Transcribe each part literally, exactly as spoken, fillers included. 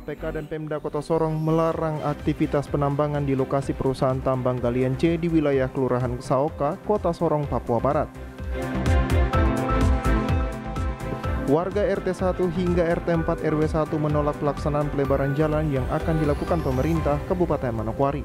P K dan Pemda Kota Sorong melarang aktivitas penambangan di lokasi perusahaan tambang galian C di wilayah Kelurahan Saoka, Kota Sorong, Papua Barat. Warga R T satu hingga R T empat R W satu menolak pelaksanaan pelebaran jalan yang akan dilakukan pemerintah Kabupaten Manokwari.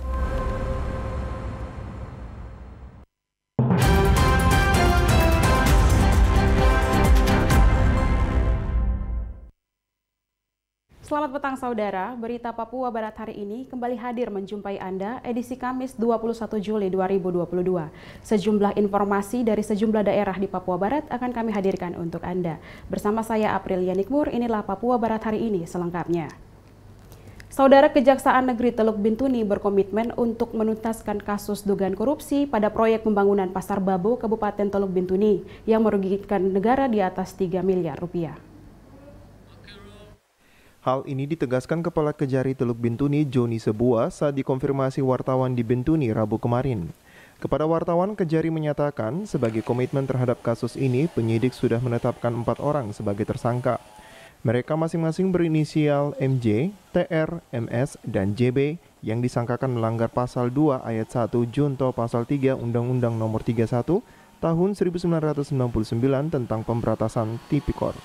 Selamat petang saudara, berita Papua Barat hari ini kembali hadir menjumpai Anda edisi Kamis dua puluh satu Juli dua ribu dua puluh dua. Sejumlah informasi dari sejumlah daerah di Papua Barat akan kami hadirkan untuk Anda. Bersama saya Aprilia Nikmur, inilah Papua Barat hari ini selengkapnya. Saudara, Kejaksaan Negeri Teluk Bintuni berkomitmen untuk menuntaskan kasus dugaan korupsi pada proyek pembangunan Pasar Babo Kabupaten Teluk Bintuni yang merugikan negara di atas tiga miliar rupiah. Hal ini ditegaskan Kepala Kejari Teluk Bintuni Joni Sebuah saat dikonfirmasi wartawan di Bintuni Rabu kemarin. Kepada wartawan, Kejari menyatakan sebagai komitmen terhadap kasus ini, penyidik sudah menetapkan empat orang sebagai tersangka. Mereka masing-masing berinisial M J, T R, M S, dan J B yang disangkakan melanggar pasal dua ayat satu junto pasal tiga Undang-Undang Nomor tiga puluh satu Tahun seribu sembilan ratus sembilan puluh sembilan tentang pemberantasan tipikor.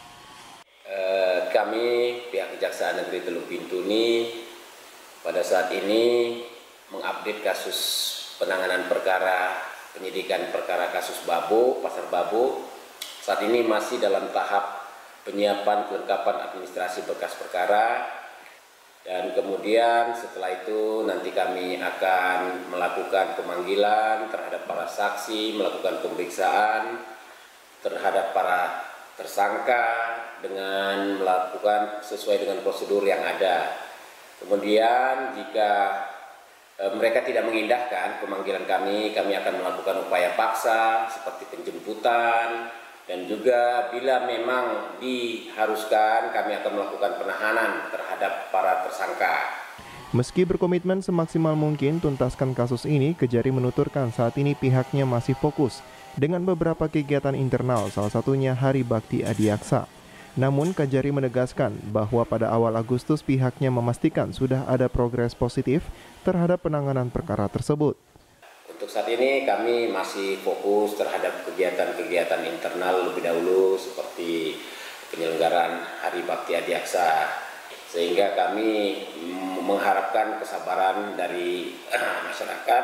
Uh, kami Kejaksaan Negeri Teluk Bintuni pada saat ini mengupdate kasus penanganan perkara penyidikan perkara kasus Babo, Pasar Babo. Saat ini masih dalam tahap penyiapan kelengkapan administrasi berkas perkara, dan kemudian setelah itu nanti kami akan melakukan pemanggilan terhadap para saksi, melakukan pemeriksaan terhadap para tersangka dengan melakukan sesuai dengan prosedur yang ada. Kemudian jika e, mereka tidak mengindahkan pemanggilan kami, kami akan melakukan upaya paksa seperti penjemputan, dan juga bila memang diharuskan kami akan melakukan penahanan terhadap para tersangka. Meski berkomitmen semaksimal mungkin tuntaskan kasus ini, Kejari menuturkan saat ini pihaknya masih fokus dengan beberapa kegiatan internal, salah satunya Hari Bakti Adiaksa. Namun, Kejari menegaskan bahwa pada awal Agustus pihaknya memastikan sudah ada progres positif terhadap penanganan perkara tersebut. Untuk saat ini kami masih fokus terhadap kegiatan-kegiatan internal lebih dahulu seperti penyelenggaraan Hari Bakti Adiaksa, sehingga kami mengharapkan kesabaran dari masyarakat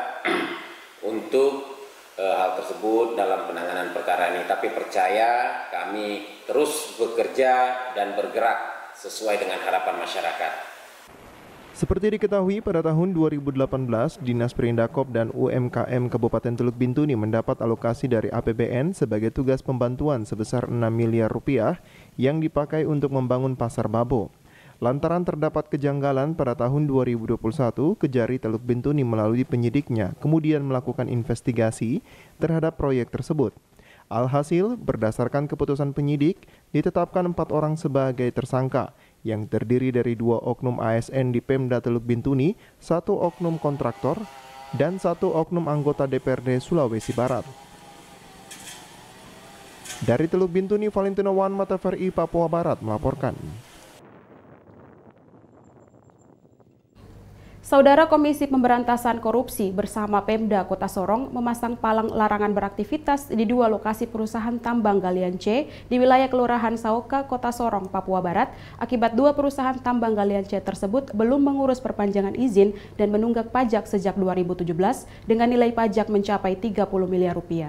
untuk hal tersebut dalam penanganan perkara ini. Tapi percaya kami terus bekerja dan bergerak sesuai dengan harapan masyarakat. Seperti diketahui, pada tahun dua ribu delapan belas, Dinas Perindakop dan U M K M Kabupaten Teluk Bintuni mendapat alokasi dari A P B N sebagai tugas pembantuan sebesar enam miliar rupiah yang dipakai untuk membangun Pasar Babo. Lantaran terdapat kejanggalan pada tahun dua ribu dua puluh satu, Kejari Teluk Bintuni melalui penyidiknya kemudian melakukan investigasi terhadap proyek tersebut. Alhasil, berdasarkan keputusan penyidik, ditetapkan empat orang sebagai tersangka yang terdiri dari dua oknum A S N di Pemda Teluk Bintuni, satu oknum kontraktor, dan satu oknum anggota D P R D Sulawesi Barat. Dari Teluk Bintuni, Valentino Wan, Mata F R I Papua Barat melaporkan. Saudara, Komisi Pemberantasan Korupsi bersama Pemda Kota Sorong memasang palang larangan beraktivitas di dua lokasi perusahaan tambang galian C di wilayah Kelurahan Saoka, Kota Sorong, Papua Barat, akibat dua perusahaan tambang galian C tersebut belum mengurus perpanjangan izin dan menunggak pajak sejak dua ribu tujuh belas dengan nilai pajak mencapai tiga puluh miliar rupiah.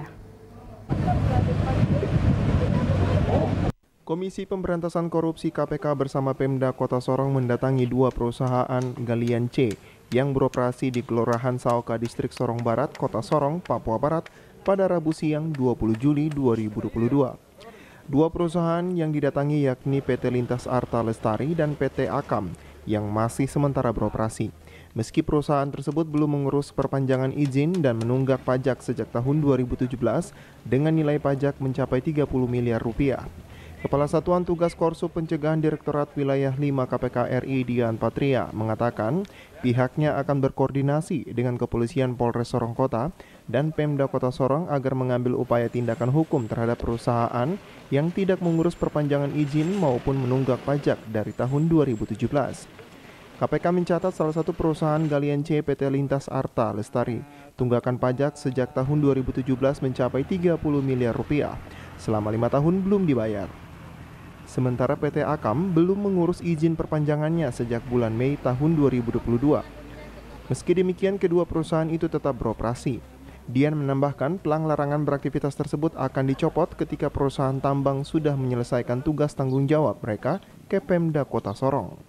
Komisi Pemberantasan Korupsi K P K bersama Pemda Kota Sorong mendatangi dua perusahaan galian C yang beroperasi di Kelurahan Saoka, Distrik Sorong Barat, Kota Sorong, Papua Barat pada Rabu siang dua puluh Juli dua ribu dua puluh dua. Dua perusahaan yang didatangi yakni P T Lintas Arta Lestari dan P T Akam yang masih sementara beroperasi. Meski perusahaan tersebut belum mengurus perpanjangan izin dan menunggak pajak sejak tahun dua ribu tujuh belas dengan nilai pajak mencapai tiga puluh miliar rupiah. Kepala Satuan Tugas Korsup Pencegahan Direktorat Wilayah lima K P K R I Dian Patria mengatakan pihaknya akan berkoordinasi dengan Kepolisian Polres Sorong Kota dan Pemda Kota Sorong agar mengambil upaya tindakan hukum terhadap perusahaan yang tidak mengurus perpanjangan izin maupun menunggak pajak dari tahun dua ribu tujuh belas. K P K mencatat salah satu perusahaan galian C P T Lintas Arta Lestari tunggakan pajak sejak tahun dua ribu tujuh belas mencapai tiga puluh miliar rupiah. Selama lima tahun belum dibayar. Sementara P T Akam belum mengurus izin perpanjangannya sejak bulan Mei tahun dua ribu dua puluh dua. Meski demikian, kedua perusahaan itu tetap beroperasi. Dian menambahkan pelang larangan beraktivitas tersebut akan dicopot ketika perusahaan tambang sudah menyelesaikan tugas tanggung jawab mereka ke Pemda Kota Sorong.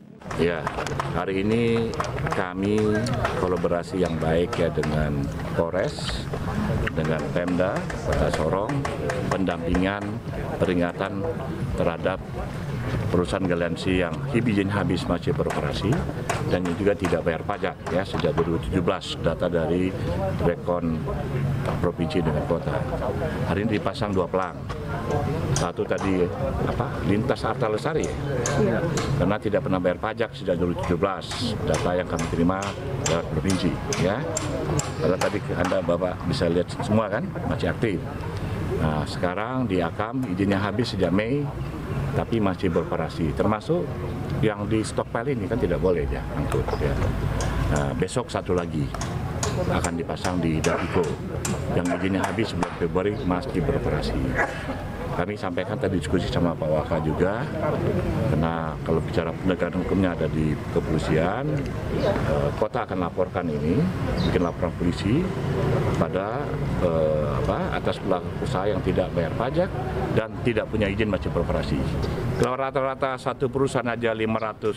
Ya, hari ini kami kolaborasi yang baik ya dengan Polres, dengan Pemda Kota Sorong, pendampingan, peringatan terhadap perusahaan galiansi yang izin habis masih beroperasi dan juga tidak bayar pajak ya sejak dua ribu tujuh belas, data dari Rekon Provinsi dengan Kota. Hari ini dipasang dua pelang. Satu tadi apa? Lintas Arta Lestari ya. Karena tidak pernah bayar pajak sejak dua ribu tujuh belas, data yang kami terima dari provinsi ya. Karena tadi Anda Bapak bisa lihat semua kan masih aktif. Nah, sekarang di Akam izinnya habis sejak Mei tapi masih beroperasi, termasuk yang di stockpile ini kan tidak boleh ya angkut ya. Nah, besok satu lagi akan dipasang di Dapiko yang izinnya habis bulan Februari masih beroperasi. Kami sampaikan tadi diskusi sama Pak Waka juga, karena kalau bicara penegakan hukumnya ada di kepolisian, eh, kota akan laporkan ini, bikin laporan polisi pada eh, apa, atas pelaku usaha yang tidak bayar pajak dan tidak punya izin masih beroperasi. Kalau rata-rata satu perusahaan aja lima ratus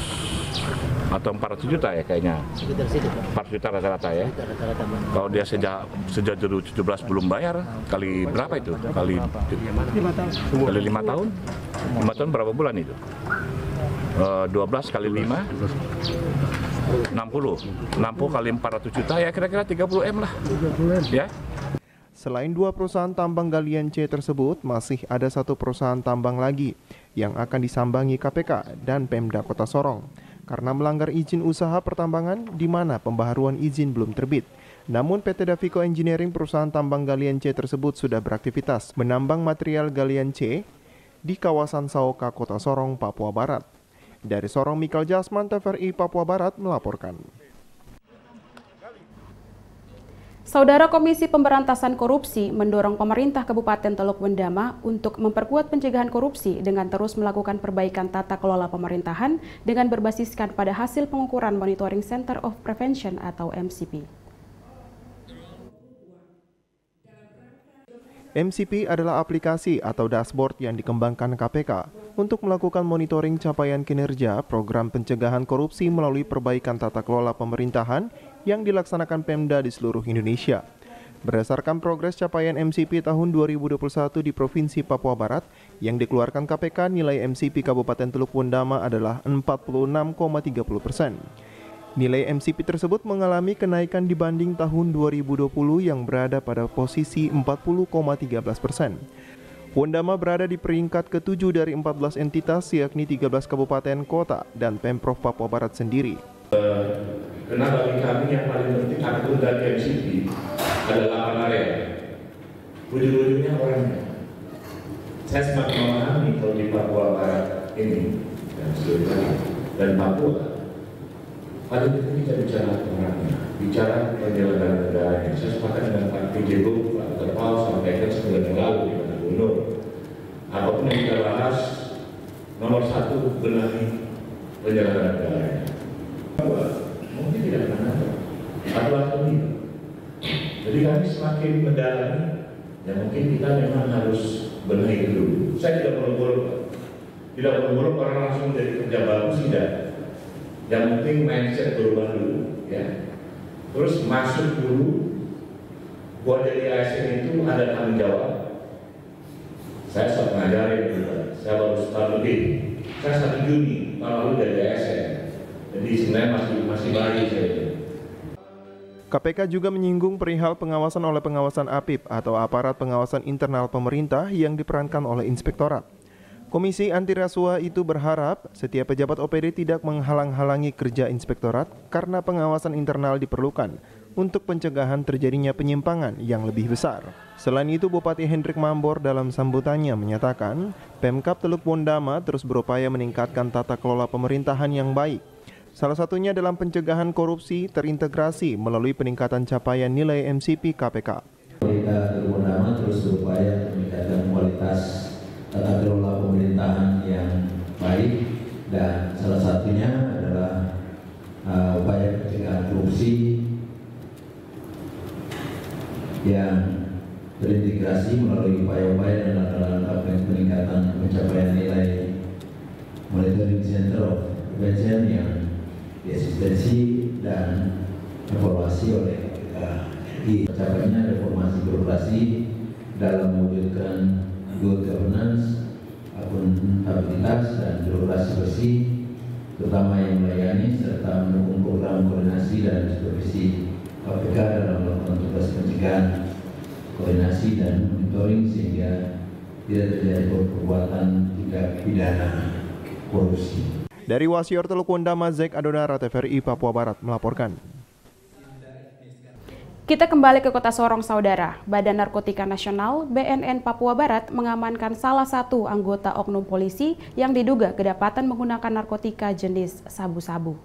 atau empat ratus juta ya kayaknya, empat ratus juta rata-rata ya. Kalau dia sejak sejak dua ribu tujuh belas belum bayar, kali berapa itu? Kali kali lima tahun, lima tahun berapa bulan itu? Uh, dua belas kali lima, enam puluh, enam puluh kali empat ratus juta ya kira-kira tiga puluh M lah. Ya. Selain dua perusahaan tambang galian C tersebut, masih ada satu perusahaan tambang lagi yang akan disambangi K P K dan Pemda Kota Sorong karena melanggar izin usaha pertambangan di mana pembaharuan izin belum terbit. Namun P T Davico Engineering perusahaan tambang galian C tersebut sudah beraktivitas menambang material galian C di kawasan Saoka, Kota Sorong, Papua Barat. Dari Sorong, Mikal Jasman, T V R I Papua Barat melaporkan. Saudara Komisi Pemberantasan Korupsi mendorong pemerintah Kabupaten Teluk Bendama untuk memperkuat pencegahan korupsi dengan terus melakukan perbaikan tata kelola pemerintahan dengan berbasiskan pada hasil pengukuran Monitoring Center of Prevention atau M C P. M C P adalah aplikasi atau dashboard yang dikembangkan K P K untuk melakukan monitoring capaian kinerja program pencegahan korupsi melalui perbaikan tata kelola pemerintahan yang dilaksanakan Pemda di seluruh Indonesia. Berdasarkan progres capaian M C P tahun dua ribu dua puluh satu di Provinsi Papua Barat yang dikeluarkan K P K, nilai M C P Kabupaten Teluk Bendama adalah empat puluh enam koma tiga puluh persen. Nilai M C P tersebut mengalami kenaikan dibanding tahun dua ribu dua puluh yang berada pada posisi empat puluh koma tiga belas persen. Bendama berada di peringkat ketujuh dari empat belas entitas, yakni tiga belas kabupaten, kota, dan Pemprov Papua Barat sendiri. Karena bagi kami yang paling penting atur dari M C P adalah delapan area. Ujung-ujungnya orangnya. Saya semakin memahami kalau di Papua Barat ini dan seluruh dan Papua, paling penting kita bicara orangnya, bicara penyelenggaraan negaranya. Saya sepakat dengan Pak P J B U, Pak Terpal sampaikan sebulan yang lalu di Kota Gunung. Apapun yang kita bahas, nomor satu benahi penyelenggaraan negaranya. Mungkin tidak pernah ada atau atau ini. Jadi kami semakin mendalami, ya mungkin kita memang harus benahi dulu. Saya tidak perlu-perlu, tidak perlu-perlu orang langsung menjadi kerja bagus, tidak. Yang penting mindset berubah dulu, ya. Terus masuk dulu. Buat jadi A S N itu ada tanggung jawab. Saya sudah mengajarin juga. Saya baru setahun lebih. Saya satu Juni tahun lalu jadi A S N. Jadi sebenarnya masih masih baik saya. K P K juga menyinggung perihal pengawasan oleh pengawasan A P I P atau aparat pengawasan internal pemerintah yang diperankan oleh inspektorat. Komisi Anti Rasuah itu berharap setiap pejabat O P D tidak menghalang-halangi kerja inspektorat karena pengawasan internal diperlukan untuk pencegahan terjadinya penyimpangan yang lebih besar. Selain itu, Bupati Hendrik Mambor dalam sambutannya menyatakan Pemkab Teluk Bondama terus berupaya meningkatkan tata kelola pemerintahan yang baik. Salah satunya dalam pencegahan korupsi terintegrasi melalui peningkatan capaian nilai M C P K P K. Pemerintah Teluk Bondama terus berupaya meningkatkan kualitas tata kelola pemerintahan yang baik, dan salah satunya adalah uh, upaya pencegahan korupsi yang terintegrasi melalui upaya-upaya dan langkah-langkah peningkatan pencapaian nilai monitoring center of prevention yang diasistensi dan evaluasi oleh K P K R I. Pencapaiannya reformasi birokrasi dalam mewujudkan good governance, akuntabilitas, dan birokrasi bersih, terutama yang melayani serta mendukung program koordinasi dan supervisi K P K dalam melakukan tugas pencegahan, koordinasi, dan monitoring sehingga tidak terjadi perbuatan tindak pidana korupsi. Dari Wasior Teluk Bondama, Zek Adonara, T V R I Papua Barat melaporkan. Kita kembali ke Kota Sorong, Saudara. Badan Narkotika Nasional B N N Papua Barat mengamankan salah satu anggota oknum polisi yang diduga kedapatan menggunakan narkotika jenis sabu-sabu.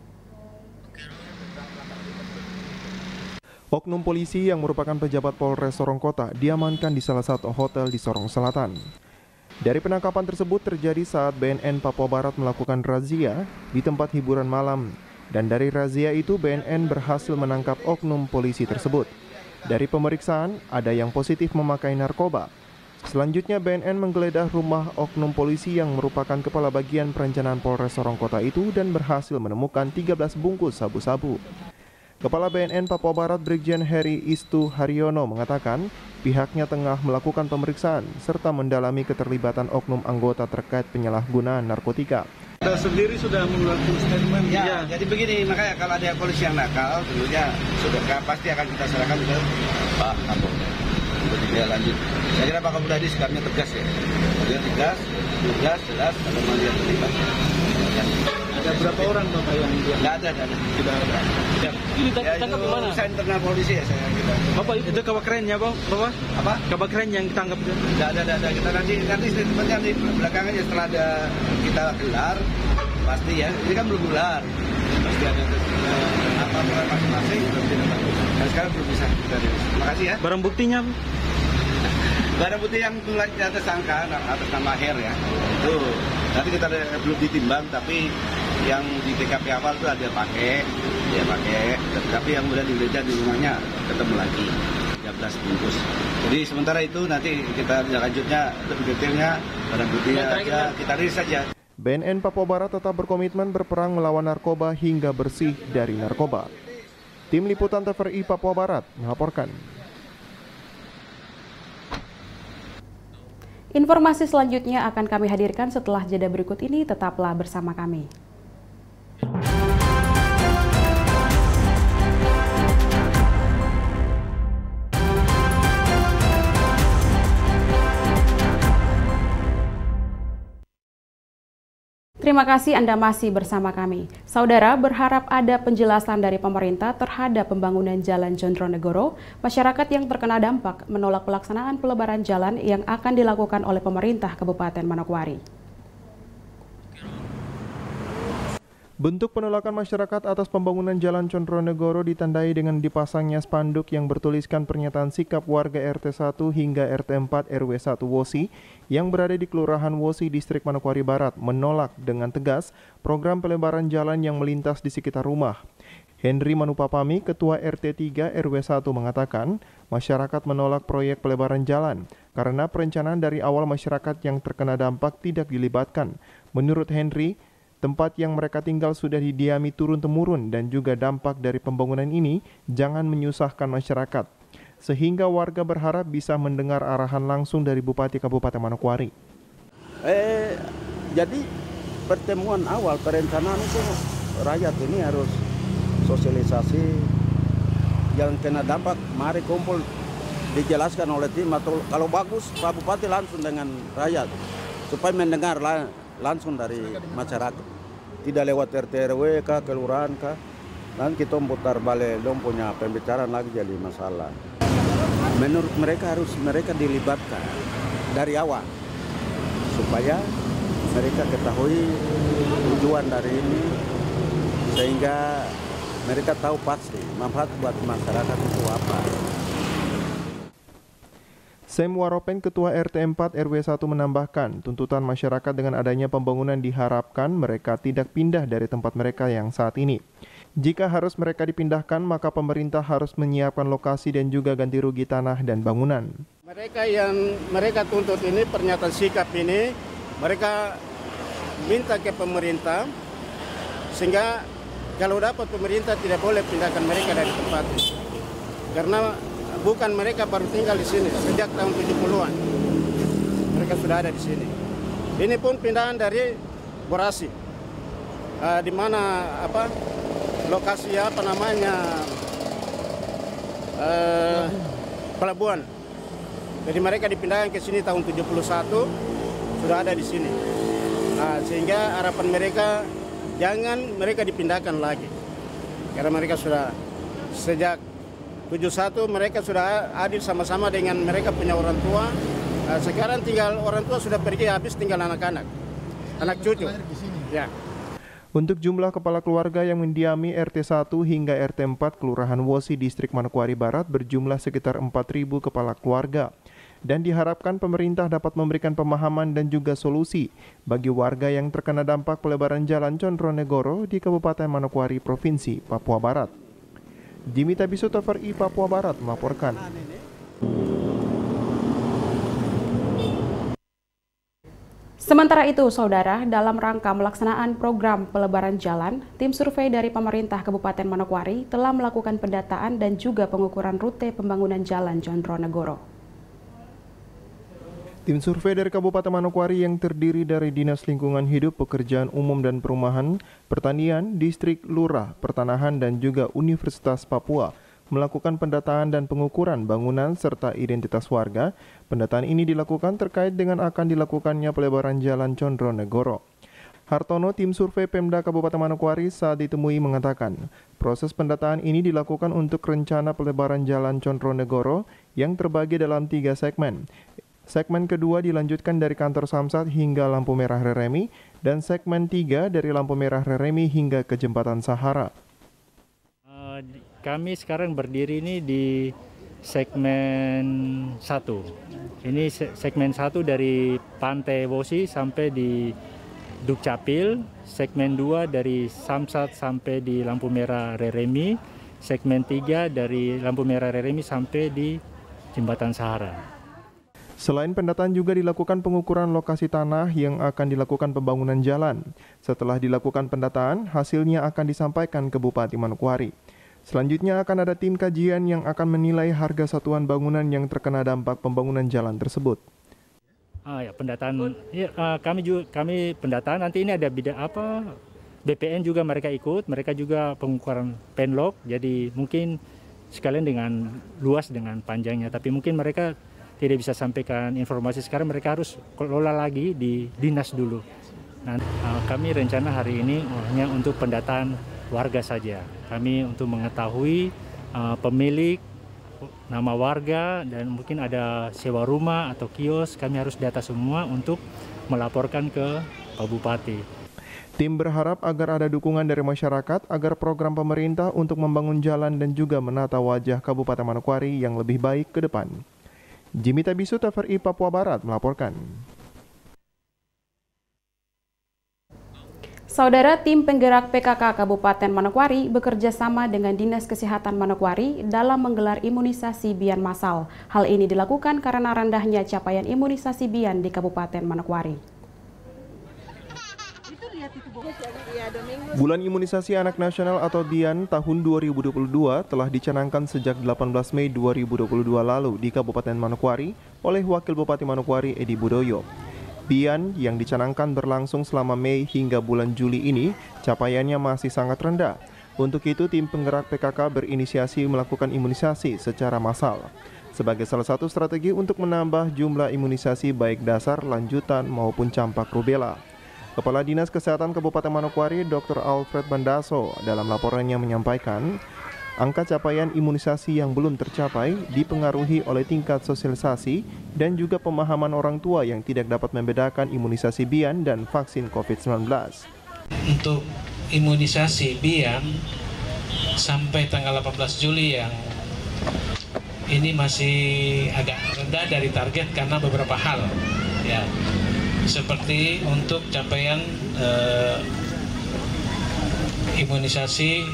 Oknum polisi yang merupakan pejabat Polres Sorong Kota diamankan di salah satu hotel di Sorong Selatan. Dari penangkapan tersebut terjadi saat B N N Papua Barat melakukan razia di tempat hiburan malam. Dan dari razia itu B N N berhasil menangkap oknum polisi tersebut. Dari pemeriksaan, ada yang positif memakai narkoba. Selanjutnya B N N menggeledah rumah oknum polisi yang merupakan kepala bagian perencanaan Polres Sorong Kota itu dan berhasil menemukan tiga belas bungkus sabu-sabu. Kepala B N N Papua Barat Brigjen Heri Istu Haryono mengatakan pihaknya tengah melakukan pemeriksaan serta mendalami keterlibatan oknum anggota terkait penyalahgunaan narkotika. Kita sendiri sudah mengeluarkan statement. Ya, ya, jadi begini, makanya kalau ada polisi yang nakal, tentunya sudah pasti akan kita serahkan ke Pak Kapolda untuk tidak lanjut. Saya kira Pak Kapolda ini sikapnya tegas ya, dia tegas, tegas, jelas, kalau memang dia terlibat. Ya. Ada berapa orang Bapak yang dia? Tidak ada, tidak ada. Tidak ada. Ya, Ini ditangkap di mana? Saya internal polisi ya, saya kita. Bapak itu kabar kerennya, Bang? Bapak? Apa? Kabar keren yang ditangkap itu? Tidak ada, tidak ada. Kita nanti nanti statementnya di belakangannya setelah ada kita gelar, pasti ya. Ini kan belum gelar, pasti ada apa apa masing-masing belum tidak. Dan sekarang belum bisa kita rilis. Terima kasih ya. Barang buktinya? Barang bukti yang mulanya tersangka atas nama Her ya, itu nanti kita ada, belum ditimbang, tapi yang di T K P awal itu ada pakai, ya pakai, tapi yang kemudian digeledah di rumahnya ketemu lagi tiga belas bungkus. Jadi sementara itu nanti kita lanjutnya lebih detailnya barang buktinya ya, kita rilis saja. B N N Papua Barat tetap berkomitmen berperang melawan narkoba hingga bersih dari narkoba. Tim Liputan T V R I Papua Barat melaporkan. Informasi selanjutnya akan kami hadirkan setelah jeda berikut ini, tetaplah bersama kami. Terima kasih Anda masih bersama kami. Saudara berharap ada penjelasan dari pemerintah terhadap pembangunan Jalan Condronegoro. Masyarakat yang terkena dampak menolak pelaksanaan pelebaran jalan yang akan dilakukan oleh pemerintah Kabupaten Manokwari. Bentuk penolakan masyarakat atas pembangunan Jalan Condronegoro ditandai dengan dipasangnya spanduk yang bertuliskan pernyataan sikap warga R T satu hingga R T empat R W satu Wosi yang berada di Kelurahan Wosi, Distrik Manokwari Barat menolak dengan tegas program pelebaran jalan yang melintas di sekitar rumah. Henry Manupapami, Ketua R T tiga R W satu mengatakan masyarakat menolak proyek pelebaran jalan karena perencanaan dari awal masyarakat yang terkena dampak tidak dilibatkan. Menurut Henry, tempat yang mereka tinggal sudah didiami turun-temurun dan juga dampak dari pembangunan ini jangan menyusahkan masyarakat. Sehingga warga berharap bisa mendengar arahan langsung dari Bupati Kabupaten Manokwari. Eh, jadi pertemuan awal perencanaan itu rakyat ini harus sosialisasi yang kena dampak, mari kumpul dijelaskan oleh tim atau kalau bagus Pak Bupati langsung dengan rakyat supaya mendengar la langsung dari masyarakat. Tidak lewat R T R W kah, kelurahan kah. Dan kita putar balik, dong punya pembicaraan lagi jadi masalah. Menurut mereka harus mereka dilibatkan dari awal supaya mereka ketahui tujuan dari ini sehingga mereka tahu pasti manfaat buat masyarakat itu apa. Sem Waropeng, Ketua R T empat R W satu menambahkan, tuntutan masyarakat dengan adanya pembangunan diharapkan mereka tidak pindah dari tempat mereka yang saat ini. Jika harus mereka dipindahkan, maka pemerintah harus menyiapkan lokasi dan juga ganti rugi tanah dan bangunan. Mereka yang mereka tuntut ini, pernyataan sikap ini, mereka minta ke pemerintah, sehingga kalau dapat pemerintah tidak boleh pindahkan mereka dari tempat ini. Karena bukan mereka baru tinggal di sini, sejak tahun tujuh puluhan. Mereka sudah ada di sini. Ini pun pindahan dari Borasi, uh, di mana apa lokasi apa namanya uh, pelabuhan. Jadi mereka dipindahkan ke sini tahun tujuh puluh satu, sudah ada di sini. Nah, sehingga harapan mereka jangan mereka dipindahkan lagi. Karena mereka sudah sejak tujuh puluh satu mereka sudah adil sama-sama dengan mereka punya orang tua. Nah, sekarang tinggal orang tua sudah pergi, habis tinggal anak-anak, anak cucu. Ya. Untuk jumlah kepala keluarga yang mendiami R T satu hingga R T empat Kelurahan Wosi Distrik Manokwari Barat berjumlah sekitar empat ribu kepala keluarga. Dan diharapkan pemerintah dapat memberikan pemahaman dan juga solusi bagi warga yang terkena dampak pelebaran jalan Condronegoro di Kabupaten Manokwari, Provinsi Papua Barat. Jimmy Tabiso, T V R I Papua Barat melaporkan. Sementara itu, Saudara, dalam rangka melaksanaan program pelebaran jalan, tim survei dari pemerintah Kabupaten Manokwari telah melakukan pendataan dan juga pengukuran rute pembangunan jalan Condronegoro. Tim survei dari Kabupaten Manokwari yang terdiri dari Dinas Lingkungan Hidup, Pekerjaan Umum dan Perumahan, Pertanian, Distrik, Lurah, Pertanahan, dan juga Universitas Papua melakukan pendataan dan pengukuran bangunan serta identitas warga. Pendataan ini dilakukan terkait dengan akan dilakukannya pelebaran jalan Condronegoro. Hartono, tim survei Pemda Kabupaten Manokwari saat ditemui mengatakan, proses pendataan ini dilakukan untuk rencana pelebaran jalan Condronegoro yang terbagi dalam tiga segmen. Segmen kedua dilanjutkan dari kantor Samsat hingga lampu merah Reremi, dan segmen tiga dari lampu merah Reremi hingga ke jembatan Sahara. Uh, kami sekarang berdiri ini di segmen satu. Ini segmen satu dari Pantai Wosi sampai di Dukcapil, segmen dua dari Samsat sampai di lampu merah Reremi, segmen tiga dari lampu merah Reremi sampai di jembatan Sahara. Selain pendataan juga dilakukan pengukuran lokasi tanah yang akan dilakukan pembangunan jalan. Setelah dilakukan pendataan, hasilnya akan disampaikan ke Bupati Manokwari. Selanjutnya akan ada tim kajian yang akan menilai harga satuan bangunan yang terkena dampak pembangunan jalan tersebut. Ah ya, pendataan ya, uh, kami juga kami pendataan nanti ini ada bidang apa B P N juga mereka ikut, mereka juga pengukuran penlog, jadi mungkin sekalian dengan luas dengan panjangnya, tapi mungkin mereka tidak bisa sampaikan informasi sekarang, mereka harus kelola lagi di dinas dulu. Nah, uh, kami rencana hari ini hanya untuk pendataan warga saja. Kami untuk mengetahui uh, pemilik, nama warga, dan mungkin ada sewa rumah atau kios, kami harus data semua untuk melaporkan ke Pak Bupati. Tim berharap agar ada dukungan dari masyarakat agar program pemerintah untuk membangun jalan dan juga menata wajah Kabupaten Manokwari yang lebih baik ke depan. Jimmy Tabiso, T V R I Papua Barat melaporkan. Saudara, tim penggerak P K K Kabupaten Manokwari bekerja sama dengan Dinas Kesehatan Manokwari dalam menggelar imunisasi bian massal. Hal ini dilakukan karena rendahnya capaian imunisasi bian di Kabupaten Manokwari. Bulan Imunisasi Anak Nasional atau BIAN tahun dua ribu dua puluh dua telah dicanangkan sejak delapan belas Mei dua ribu dua puluh dua lalu di Kabupaten Manokwari oleh Wakil Bupati Manokwari Edi Budoyo. BIAN yang dicanangkan berlangsung selama Mei hingga bulan Juli ini, capaiannya masih sangat rendah. Untuk itu, tim penggerak P K K berinisiasi melakukan imunisasi secara massal. sebagai salah satu strategi untuk menambah jumlah imunisasi baik dasar, lanjutan maupun campak rubella. Kepala Dinas Kesehatan Kabupaten Manokwari, Doktor Alfred Bandaso, dalam laporannya menyampaikan, angka capaian imunisasi yang belum tercapai dipengaruhi oleh tingkat sosialisasi dan juga pemahaman orang tua yang tidak dapat membedakan imunisasi B I A N dan vaksin covid sembilan belas. Untuk imunisasi B I A N sampai tanggal delapan belas Juli yang ini masih agak rendah dari target karena beberapa hal, ya, seperti untuk capaian eh, imunisasi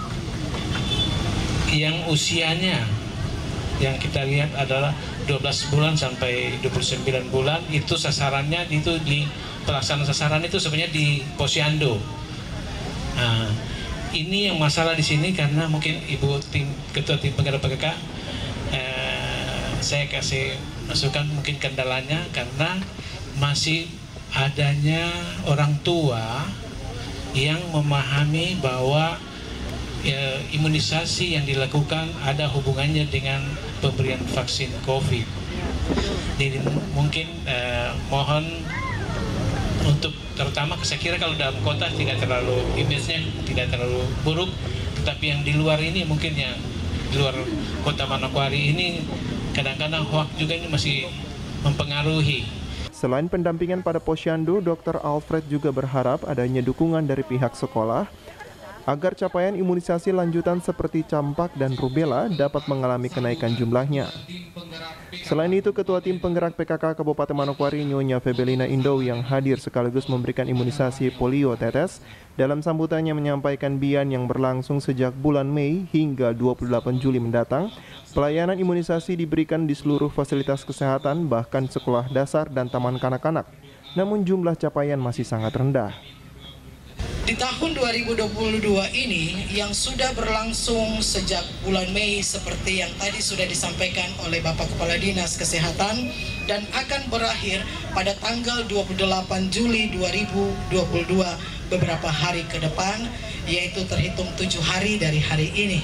yang usianya yang kita lihat adalah dua belas bulan sampai dua puluh sembilan bulan, itu sasarannya itu di pelaksanaan sasaran itu sebenarnya di Posyandu. Nah, ini yang masalah di sini karena mungkin Ibu tim Ketua Tim Penggerak P K K eh, saya kasih masukan mungkin kendalanya karena masih adanya orang tua yang memahami bahwa ya, imunisasi yang dilakukan ada hubungannya dengan pemberian vaksin COVID. Jadi mungkin eh, mohon untuk terutama saya kira kalau dalam kota tidak terlalu image-nya tidak terlalu buruk, tetapi yang di luar ini mungkin ya di luar kota Manokwari ini kadang-kadang hoax juga ini masih mempengaruhi. Selain pendampingan pada Posyandu, Doktor Alfred juga berharap adanya dukungan dari pihak sekolah agar capaian imunisasi lanjutan seperti campak dan rubella dapat mengalami kenaikan jumlahnya. Selain itu, Ketua Tim Penggerak P K K Kabupaten Manokwari Nyonya Febelina Indo yang hadir sekaligus memberikan imunisasi polio tetes dalam sambutannya menyampaikan B I A N yang berlangsung sejak bulan Mei hingga dua puluh delapan Juli mendatang, pelayanan imunisasi diberikan di seluruh fasilitas kesehatan bahkan sekolah dasar dan taman kanak-kanak. Namun jumlah capaian masih sangat rendah. Di tahun dua ribu dua puluh dua ini yang sudah berlangsung sejak bulan Mei seperti yang tadi sudah disampaikan oleh Bapak Kepala Dinas Kesehatan dan akan berakhir pada tanggal dua puluh delapan Juli dua ribu dua puluh dua beberapa hari ke depan, yaitu terhitung tujuh hari dari hari ini.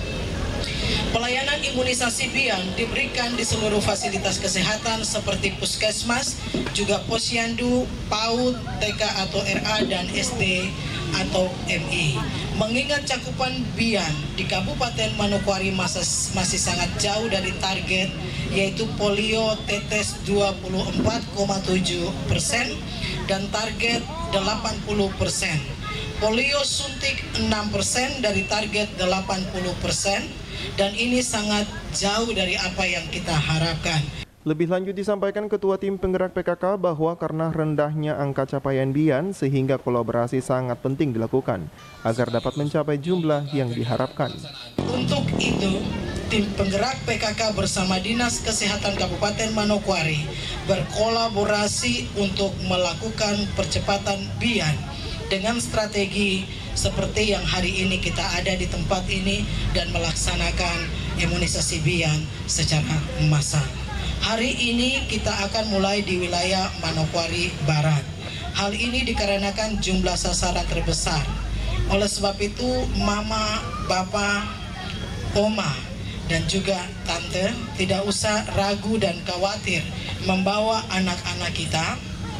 Pelayanan imunisasi B I A N diberikan di seluruh fasilitas kesehatan seperti puskesmas, juga posyandu, PAUD, T K atau R A, dan S D atau M I. Mengingat cakupan B I A N di Kabupaten Manokwari masih, masih sangat jauh dari target, yaitu polio tetes dua puluh empat koma tujuh persen dan target delapan puluh persen. Polio suntik enam persen dari target delapan puluh persen. Dan ini sangat jauh dari apa yang kita harapkan. Lebih lanjut disampaikan Ketua Tim Penggerak P K K bahwa karena rendahnya angka capaian B I A N sehingga kolaborasi sangat penting dilakukan agar dapat mencapai jumlah yang diharapkan. Untuk itu, Tim Penggerak P K K bersama Dinas Kesehatan Kabupaten Manokwari berkolaborasi untuk melakukan percepatan B I A N dengan strategi seperti yang hari ini kita ada di tempat ini dan melaksanakan imunisasi B I A N secara massal. Hari ini kita akan mulai di wilayah Manokwari Barat. Hal ini dikarenakan jumlah sasaran terbesar. Oleh sebab itu, mama, bapak, oma, dan juga tante tidak usah ragu dan khawatir membawa anak-anak kita,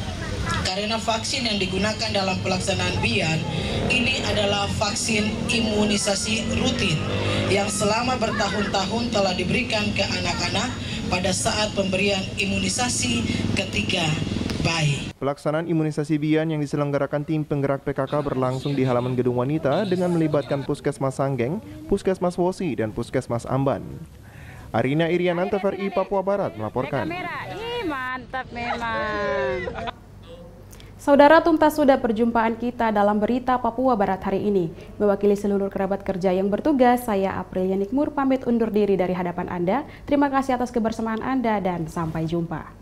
karena vaksin yang digunakan dalam pelaksanaan B I A N ini adalah vaksin imunisasi rutin yang selama bertahun-tahun telah diberikan ke anak-anak pada saat pemberian imunisasi ketiga bayi. Pelaksanaan imunisasi B I A N yang diselenggarakan Tim Penggerak P K K berlangsung di halaman Gedung Wanita dengan melibatkan Puskesmas Sanggeng, Puskesmas Wosi, dan Puskesmas Amban. Arina Iriana, T V R I Papua Barat melaporkan. Ih, mantap memang. Saudara, tuntas sudah perjumpaan kita dalam berita Papua Barat hari ini. Mewakili seluruh kerabat kerja yang bertugas, saya Aprilia Nikmur pamit undur diri dari hadapan Anda. Terima kasih atas kebersamaan Anda dan sampai jumpa.